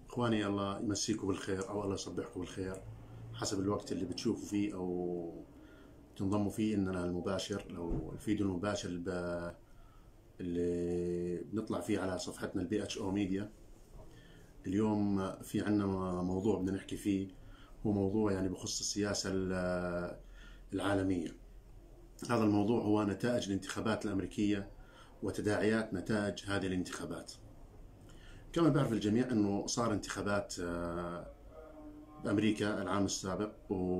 إخواني، الله يمسيكم بالخير أو الله يصبحكم بالخير حسب الوقت اللي بتشوفوا فيه أو تنضموا فيه. إننا المباشر لو الفيديو المباشر اللي بنطلع فيه على صفحتنا البي اتش او ميديا. اليوم في عنا موضوع بدنا نحكي فيه، هو موضوع يعني بخص السياسة العالمية. هذا الموضوع هو نتائج الانتخابات الأمريكية وتداعيات نتائج هذه الانتخابات. كما بيعرف الجميع أنه صار انتخابات بأمريكا العام السابق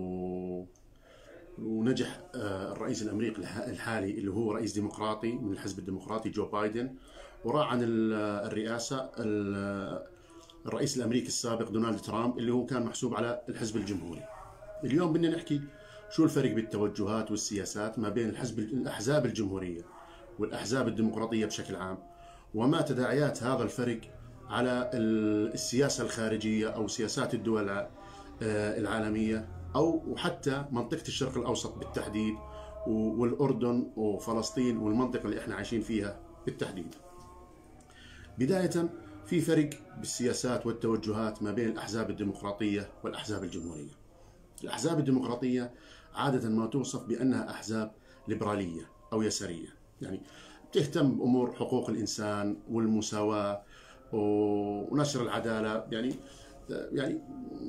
ونجح الرئيس الأمريكي الحالي اللي هو رئيس ديمقراطي من الحزب الديمقراطي جو بايدن، وراح عن الرئاسة الرئيس الأمريكي السابق دونالد ترامب اللي هو كان محسوب على الحزب الجمهوري. اليوم بدنا نحكي شو الفرق بالتوجهات والسياسات ما بين الأحزاب الجمهورية والأحزاب الديمقراطية بشكل عام، وما تداعيات هذا الفرق على السياسة الخارجية أو سياسات الدول العالمية أو حتى منطقة الشرق الأوسط بالتحديد، والأردن وفلسطين والمنطقة اللي احنا عايشين فيها بالتحديد. بداية، في فرق بالسياسات والتوجهات ما بين الأحزاب الديمقراطية والأحزاب الجمهورية. الأحزاب الديمقراطية عادة ما توصف بأنها أحزاب ليبرالية أو يسارية، يعني تهتم بأمور حقوق الإنسان والمساواة ونشر العدالة، يعني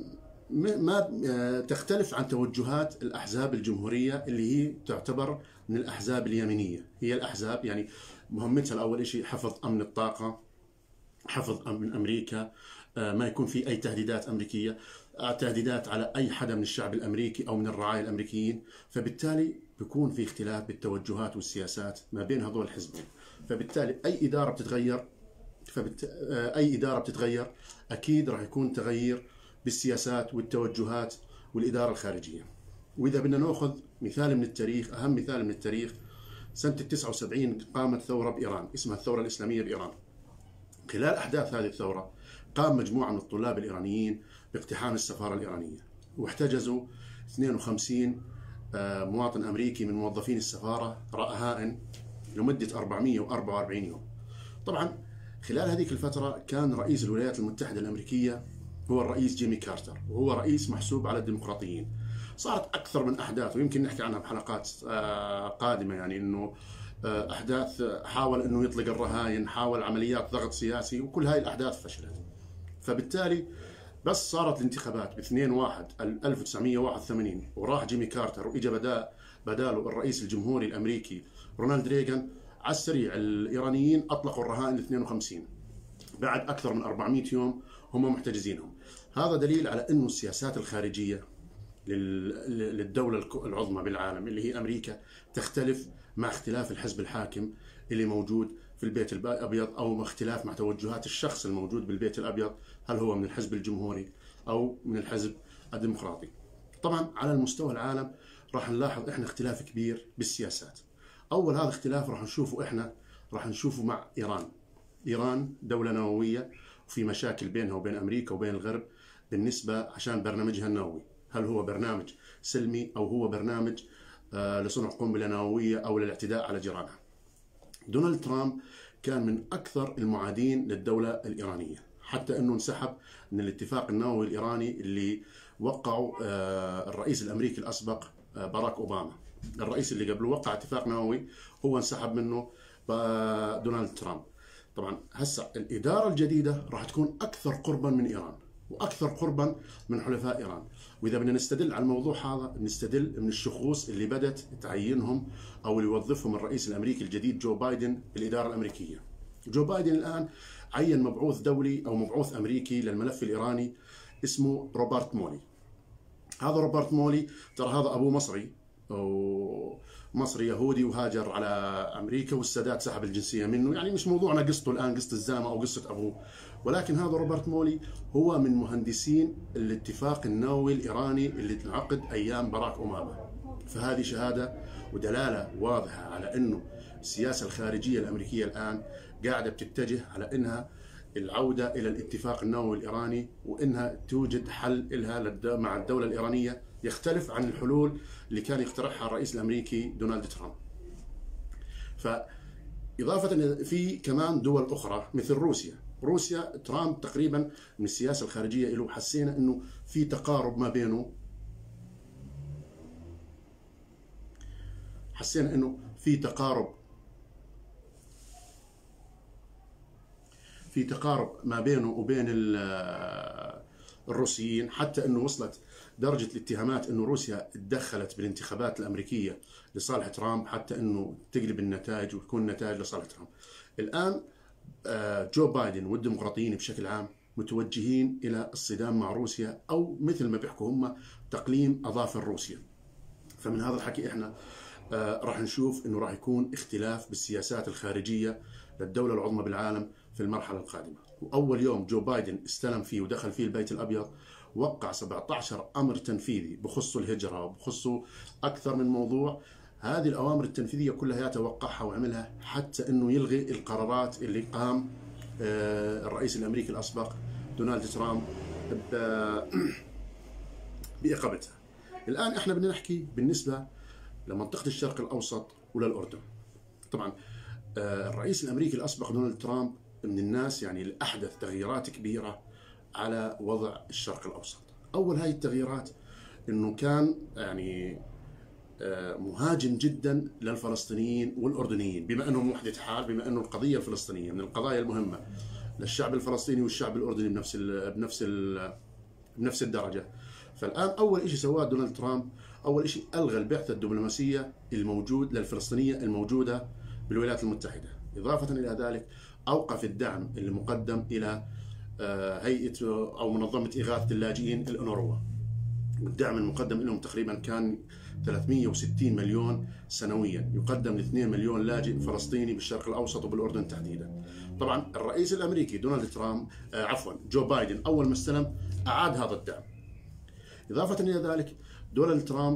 ما تختلف عن توجهات الأحزاب الجمهورية اللي هي تعتبر من الأحزاب اليمينية. هي الأحزاب يعني مهمتها الأول شيء حفظ أمن الطاقة، حفظ أمن أمريكا، ما يكون في أي تهديدات أمريكية، تهديدات على أي حدا من الشعب الأمريكي أو من الرعايا الأمريكيين. فبالتالي بيكون في اختلاف بالتوجهات والسياسات ما بين هذول الحزبين. فبالتالي أي إدارة بتتغير أكيد راح يكون تغيير بالسياسات والتوجهات والإدارة الخارجية. وإذا بدنا نأخذ مثال من التاريخ، أهم مثال من التاريخ، سنة 79 قامت ثورة بإيران اسمها الثورة الإسلامية بإيران. خلال أحداث هذه الثورة قام مجموعة من الطلاب الإيرانيين باقتحام السفارة الإيرانية، واحتجزوا 52 مواطن أمريكي من موظفين السفارة رهائن لمدة 444 يوم. طبعا خلال هذيك الفترة كان رئيس الولايات المتحدة الأمريكية هو الرئيس جيمي كارتر، وهو رئيس محسوب على الديمقراطيين. صارت أكثر من أحداث ويمكن نحكي عنها بحلقات قادمة، يعني أنه أحداث حاول أنه يطلق الرهائن، حاول عمليات ضغط سياسي، وكل هاي الأحداث فشلت. فبالتالي بس صارت الانتخابات ب 2/1/1981 وراح جيمي كارتر وإجا بداله الرئيس الجمهوري الأمريكي رونالد ريغان، على السريع الإيرانيين أطلقوا الرهائن 52 بعد أكثر من 400 يوم هم محتجزينهم. هذا دليل على أنه السياسات الخارجية للدولة العظمى بالعالم اللي هي أمريكا تختلف مع اختلاف الحزب الحاكم اللي موجود في البيت الأبيض، أو اختلاف مع توجهات الشخص الموجود بالبيت الأبيض، هل هو من الحزب الجمهوري أو من الحزب الديمقراطي. طبعا على المستوى العالم راح نلاحظ إحنا اختلاف كبير بالسياسات. أول هذا اختلاف راح نشوفه مع إيران. إيران دولة نووية وفي مشاكل بينها وبين أمريكا وبين الغرب بالنسبة عشان برنامجها النووي، هل هو برنامج سلمي أو هو برنامج لصنع قنبلة نووية أو للاعتداء على جيرانها. دونالد ترامب كان من أكثر المعادين للدولة الإيرانية، حتى أنه انسحب من الاتفاق النووي الإيراني اللي وقعه الرئيس الأمريكي الأسبق باراك أوباما. الرئيس اللي قبله وقع اتفاق نووي، هو انسحب منه دونالد ترامب. طبعا هسه الإدارة الجديدة راح تكون أكثر قربا من إيران وأكثر قربا من حلفاء إيران. وإذا بدنا نستدل على الموضوع هذا نستدل من الشخوص اللي بدت تعينهم أو اللي يوظفهم الرئيس الأمريكي الجديد جو بايدن بالإدارة الأمريكية. جو بايدن الآن عين مبعوث دولي أو مبعوث أمريكي للملف الإيراني اسمه روبرت مولي. هذا روبرت مولي ترى هذا أبوه مصري يهودي وهاجر على أمريكا والسادات سحب الجنسية منه، يعني مش موضوعنا قصته الآن قصة الزامة أو قصة أبوه، ولكن هذا روبرت مولي هو من مهندسين الاتفاق النووي الإيراني اللي انعقد أيام باراك أوباما. فهذه شهادة ودلالة واضحة على أنه السياسة الخارجية الأمريكية الآن قاعدة بتتجه على أنها العودة إلى الاتفاق النووي الإيراني، وأنها توجد حل لها مع الدولة الإيرانية يختلف عن الحلول اللي كان يقترحها الرئيس الأمريكي دونالد ترامب. فإضافة في كمان دول أخرى مثل روسيا. روسيا ترامب تقريبا من السياسة الخارجية له حسينا انه في تقارب ما بينه، حسينا انه في تقارب ما بينه وبين الروسيين، حتى انه وصلت درجة الاتهامات انه روسيا تدخلت بالانتخابات الامريكية لصالح ترامب، حتى انه تقلب النتائج وتكون النتائج لصالح ترامب. الان جو بايدن والديمقراطيين بشكل عام متوجهين الى الصدام مع روسيا، او مثل ما بيحكوا هم تقليم اظافر روسيا. فمن هذا الحكي احنا راح نشوف انه راح يكون اختلاف بالسياسات الخارجيه للدوله العظمى بالعالم في المرحله القادمه. واول يوم جو بايدن استلم فيه ودخل فيه البيت الابيض وقع 17 امر تنفيذي بخصوا الهجره وبخصوا اكثر من موضوع. هذه الاوامر التنفيذيه كلها توقعها وعملها حتى انه يلغي القرارات اللي قام الرئيس الامريكي الاسبق دونالد ترامب باقامتها. الان احنا بدنا نحكي بالنسبه لمنطقه الشرق الاوسط وللاردن. طبعا الرئيس الامريكي الاسبق دونالد ترامب من الناس يعني اللي احدث تغييرات كبيره على وضع الشرق الاوسط. اول هاي التغييرات انه كان يعني مهاجم جدا للفلسطينيين والاردنيين، بما انهم وحده حال، بما انه القضيه الفلسطينيه من القضايا المهمه للشعب الفلسطيني والشعب الاردني بنفس الدرجه. فالان اول شيء سواه دونالد ترامب، اول شيء الغى البعثه الدبلوماسيه الموجود للفلسطينيه الموجوده بالولايات المتحده. اضافه الى ذلك اوقف الدعم اللي مقدم الى هيئه او منظمه اغاثه اللاجئين الأونروا. الدعم المقدم لهم تقريبا كان 360 مليون سنويا، يقدم ل 2 مليون لاجئ فلسطيني بالشرق الاوسط وبالاردن تحديدا. طبعا الرئيس الامريكي دونالد ترامب جو بايدن اول ما استلم اعاد هذا الدعم. اضافه الى ذلك دونالد ترامب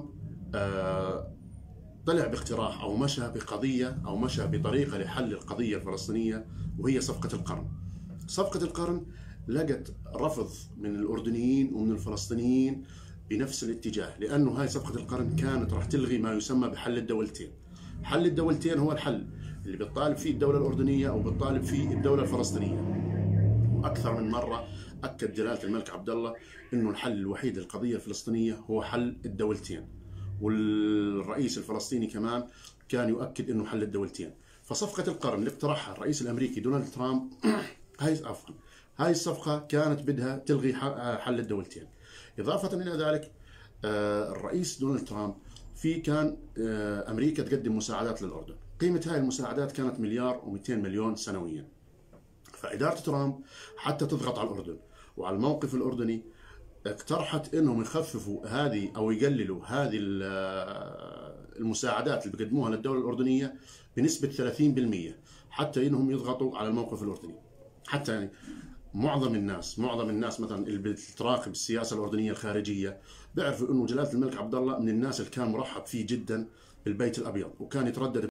طلع باقتراح او مشى بقضيه او مشى بطريقه لحل القضيه الفلسطينيه، وهي صفقه القرن. صفقه القرن لقت رفض من الاردنيين ومن الفلسطينيين بنفس الاتجاه، لانه هاي صفقه القرن كانت راح تلغي ما يسمى بحل الدولتين. حل الدولتين هو الحل اللي بتطالب فيه الدوله الاردنيه او بتطالب فيه الدوله الفلسطينيه. واكثر من مره اكد جلاله الملك عبد الله انه الحل الوحيد للقضيه الفلسطينيه هو حل الدولتين، والرئيس الفلسطيني كمان كان يؤكد انه حل الدولتين. فصفقه القرن اللي اقترحها الرئيس الامريكي دونالد ترامب هاي الصفقه كانت بدها تلغي حل الدولتين. اضافه الى ذلك الرئيس دونالد ترامب كان امريكا تقدم مساعدات للاردن، قيمه هاي المساعدات كانت 1.2 مليار سنويا. فاداره ترامب حتى تضغط على الاردن وعلى الموقف الاردني اقترحت انهم يخففوا هذه او يقللوا هذه المساعدات اللي بيقدموها للدوله الاردنيه بنسبه 30%، حتى انهم يضغطوا على الموقف الاردني. حتى يعني معظم الناس مثلا اللي بتراقب السياسه الاردنيه الخارجيه بيعرفوا انه جلاله الملك عبد الله من الناس اللي كان مرحب فيه جدا بالبيت الابيض، وكان يتردد